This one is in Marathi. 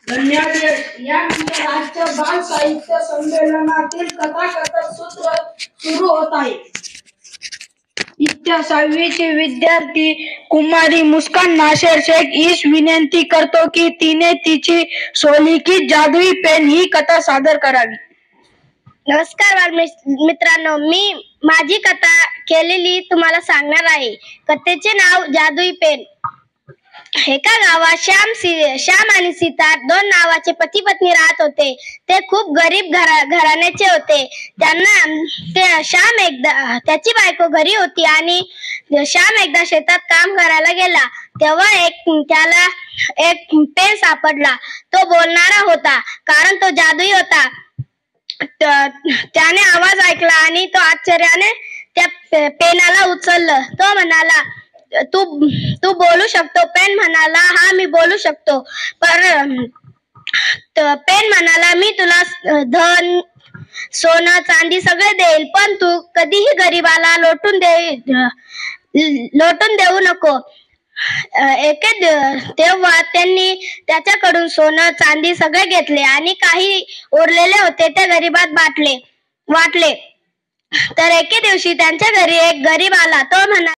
धन्यदेश यानंतर राज्य बाल साहित्य संमेलनातील कथाकथन सूत्र सुरू होत आहे। इयत्ता 6वी ची विद्यार्थी कुमारी मुस्कान नासेर शेख ईस विनंती करतो की तिने तिची सोलिकी जादुई पेन ही कथा सादर करावी। नमस्कार मित्रांनो, मी माझी कथा केलेली तुम्हाला सांगणार आहे। कथेचे नाव जादुई पेन। एका गावात श्याम आणि सीता दोन नावाचे पती पत्नी राहत होते। ते खूप गरीब घराण्याचे होते। त्याची बायको घरी होती आणि श्याम एकदा शेतात काम करायला गेला तेव्हा त्याला एक पेन सापडला। तो बोलणारा होता कारण तो जादुई होता। त्याने आवाज ऐकला आणि तो आश्चर्याने त्या पेनाला उचललं। तो म्हणाला, तू बोलू शकतो? पेन म्हणाला, हा मी बोलू शकतो। पेन म्हणाला, मी तुला धन सोनं चांदी सगळे देईल, पण तू कधीही गरीबाला लोटून देऊ नको। तेव्हा त्यांनी त्याच्याकडून सोनं चांदी सगळे घेतले आणि काही उरलेले होते ते गरिबात वाटले। तर एके दिवशी त्यांच्या घरी एक गरीब आला। तो म्हणाला,